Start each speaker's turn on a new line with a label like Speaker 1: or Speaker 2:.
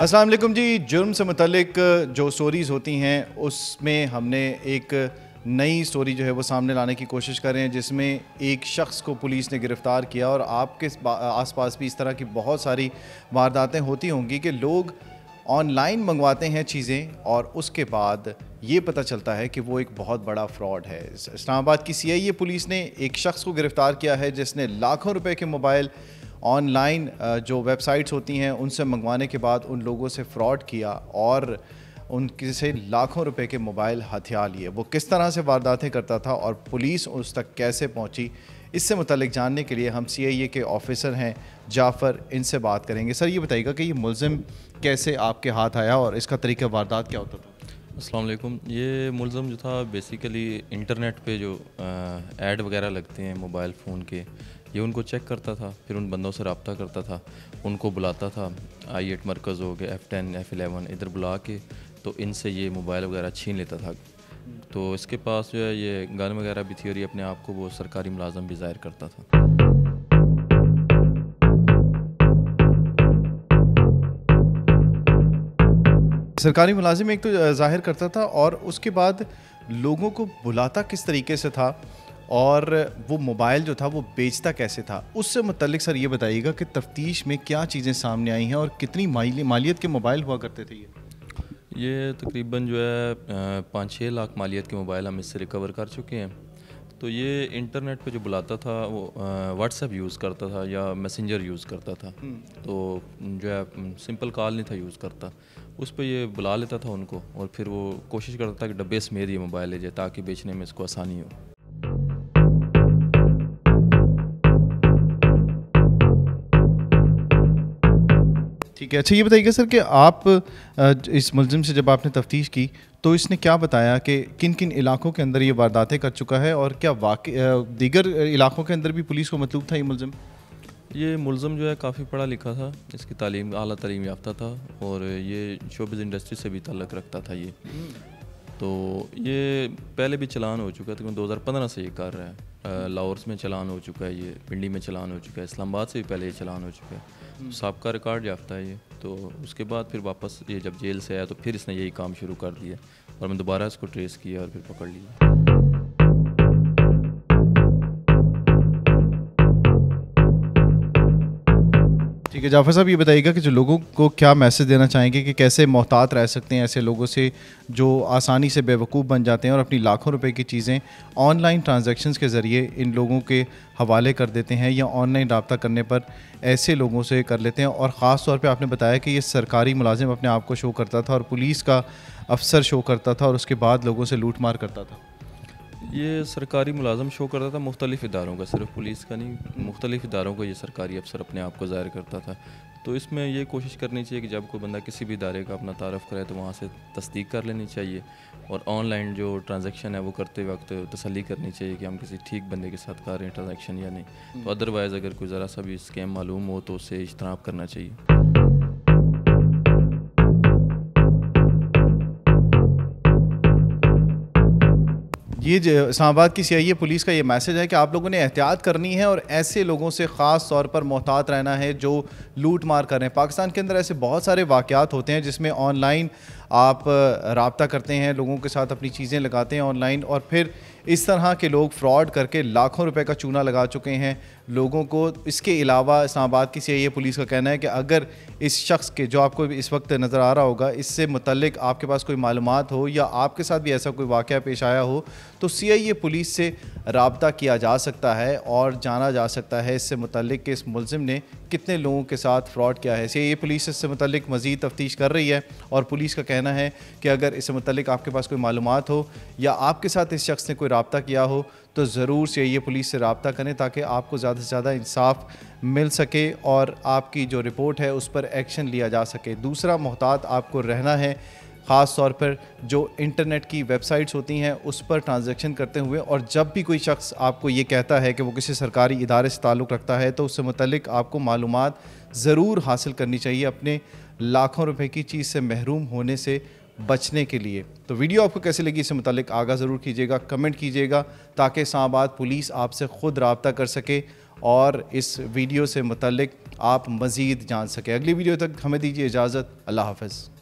Speaker 1: अस्सलाम वालेकुम जी। जुर्म से मुतल्लिक जो स्टोरीज़ होती हैं उसमें हमने एक नई स्टोरी जो है वो सामने लाने की कोशिश कर रहे हैं, जिसमें एक शख्स को पुलिस ने गिरफ़्तार किया। और आपके आसपास भी इस तरह की बहुत सारी वारदातें होती होंगी कि लोग ऑनलाइन मंगवाते हैं चीज़ें और उसके बाद ये पता चलता है कि वो एक बहुत बड़ा फ्रॉड है। इस्लामाबाद की सीआईए पुलिस ने एक शख्स को गिरफ़्तार किया है जिसने लाखों रुपए के मोबाइल ऑनलाइन जो वेबसाइट्स होती हैं उनसे मंगवाने के बाद उन लोगों से फ्रॉड किया और उनके से लाखों रुपए के मोबाइल हथिया लिए। वो किस तरह से वारदातें करता था और पुलिस उस तक कैसे पहुंची, इससे मुतल्लिक जानने के लिए हम सीआईए के ऑफिसर हैं जाफ़र, इनसे बात करेंगे। सर ये बताइएगा कि ये मुलज़िम कैसे आपके हाथ आया और इसका तरीक़ा वारदात क्या होता था?
Speaker 2: अस्सलाम वालेकुम। ये मुलज़म जो था बेसिकली इंटरनेट पे जो ऐड वगैरह लगते हैं मोबाइल फ़ोन के, ये उनको चेक करता था, फिर उन बंदों से रब्ता करता था, उनको बुलाता था। I8 मरकज़ हो गया, F10 F11 इधर बुला के तो इनसे ये मोबाइल वगैरह छीन लेता था। तो इसके पास जो है ये गन वगैरह भी थी और ये अपने आप को वो सरकारी मुलाज़म भी ज़ाहिर करता था।
Speaker 1: सरकारी मुलाजिम एक तो ज़ाहिर करता था और उसके बाद लोगों को बुलाता किस तरीके से था और वो मोबाइल जो था वो बेचता कैसे था, उससे मुतल्लिक सर ये बताइएगा कि तफ्तीश में क्या चीज़ें सामने आई हैं और कितनी मालियत के मोबाइल हुआ करते थे
Speaker 2: ये तकरीबन जो है 5-6 लाख मालियत के मोबाइल हम इससे रिकवर कर चुके हैं। तो ये इंटरनेट पे जो बुलाता था वो व्हाट्सएप यूज़ करता था या मैसेंजर यूज़ करता था। तो जो है सिंपल कॉल नहीं था यूज़ करता, उस पर ये बुला लेता था उनको और फिर वो कोशिश करता था कि डब्बे समेत ये मोबाइल ले जाए ताकि बेचने में इसको आसानी हो।
Speaker 1: ठीक है। अच्छा ये बताइएगा सर कि आप इस मुलज़िम से जब आपने तफ्तीश की तो इसने क्या बताया कि किन किन इलाकों के अंदर ये वारदातें कर चुका है और क्या दीगर इलाकों के अंदर भी पुलिस को मतलूब था ये मुलज़िम?
Speaker 2: ये मुलज़म जो है काफ़ी पढ़ा लिखा था, इसकी तालीम आला तालीम याफ्ता था और ये शोबिज़ इंडस्ट्री से भी ताल्लुक़ रखता था ये। तो ये पहले भी चलान हो चुका है, तकरीबन 2015 से ये कर रहा है। लाहौर में चलान हो चुका है, ये पिंडी में चलान हो चुका है, इस्लामाबाद से भी पहले ये चलान हो चुका है। सबका रिकॉर्ड याफ्ता है ये। तो उसके बाद फिर वापस ये जब जेल से आया तो फिर इसने यही काम शुरू कर दिया और मैं दोबारा इसको ट्रेस किया और फिर पकड़ लिया।
Speaker 1: ठीक है जाफ़र साहब, ये बताइएगा कि जो लोगों को क्या मैसेज देना चाहेंगे कि कैसे मोहतात रह सकते हैं ऐसे लोगों से जो आसानी से बेवकूफ़ बन जाते हैं और अपनी लाखों रुपए की चीज़ें ऑनलाइन ट्रांजैक्शंस के ज़रिए इन लोगों के हवाले कर देते हैं या ऑनलाइन रब्ता करने पर ऐसे लोगों से कर लेते हैं। और ख़ास तौर पे आपने बताया कि ये सरकारी मुलाजिम अपने आप को शो करता था और पुलिस का अफसर शो करता था और उसके बाद लोगों से लूट मार करता था।
Speaker 2: ये सरकारी मुलाज़म शो करता था मुख्तलिफ़ इदारों का, सिर्फ पुलिस का नहीं, मुख्तलिफ़ इदारों का ये सरकारी अफसर अपने आप को ज़ाहिर करता था। तो इसमें ये कोशिश करनी चाहिए कि जब कोई बंदा किसी भी इदारे का अपना तारफ़ करे तो वहाँ से तस्दीक कर लेनी चाहिए और ऑनलाइन जो ट्रांजैक्शन है वो करते वक्त तसल्ली करनी चाहिए कि हम किसी ठीक बंदे के साथ कर रहे हैं ट्रांजैक्शन या नहीं। तो अदरवाइज़ अगर कोई ज़रा सा भी स्कैम मालूम हो तो उससे इज्तनाब करना चाहिए।
Speaker 1: ये इस्लामाबाद की सीआईए पुलिस का ये मैसेज है कि आप लोगों ने एहतियात करनी है और ऐसे लोगों से ख़ास तौर पर मोहतात रहना है जो लूट मार कर रहे हैं। पाकिस्तान के अंदर ऐसे बहुत सारे वाक़यात होते हैं जिसमें ऑनलाइन आप रब्ता करते हैं, लोगों के साथ अपनी चीज़ें लगाते हैं ऑनलाइन और फिर इस तरह के लोग फ्रॉड करके लाखों रुपए का चूना लगा चुके हैं लोगों को। इसके अलावा इस्लामाबाद की सीआईए पुलिस का कहना है कि अगर इस शख्स के जो आपको इस वक्त नज़र आ रहा होगा इससे मुतल्लिक आपके पास कोई मालूमात हो या आपके साथ भी ऐसा कोई वाक़या पेश आया हो तो सीआईए पुलिस से रब्ता किया जा सकता है और जाना जा सकता है इससे मुतल्लिक कि इस मुलज़िम ने कितने लोगों के साथ फ्रॉड किया है। सीआईए पुलिस इससे मुतल्लिक मज़ीद तफ्तीश कर रही है और पुलिस का कहना है कि अगर इससे मुतल्लिक आपके पास कोई मालूमात हो या आपके साथ इस शख्स ने कोई रब्ता किया हो तो ज़रूर सीआईए पुलिस से रब्ता करें ताकि आपको ज़्यादा से ज़्यादा इंसाफ मिल सके और आपकी जो रिपोर्ट है उस पर एक्शन लिया जा सके। दूसरा, मोहतात आपको रहना है, ख़ास तौर पर जो इंटरनेट की वेबसाइट्स होती हैं उस पर ट्रांजैक्शन करते हुए। और जब भी कोई शख्स आपको ये कहता है कि वो किसी सरकारी इदारे से ताल्लुक़ रखता है तो उससे मुतल्लिक आपको मालूमात ज़रूर हासिल करनी चाहिए अपने लाखों रुपए की चीज़ से महरूम होने से बचने के लिए। तो वीडियो आपको कैसे लगी इससे मुतल्लिक आगाह ज़रूर कीजिएगा, कमेंट कीजिएगा ताकि इस्लामाबाद पुलिस आपसे ख़ुद रब्ता कर सके और इस वीडियो से मुतल्लिक आप मज़ीद जान सकें। अगली वीडियो तक हमें दीजिए इजाज़त। अल्लाह हाफ़िज़।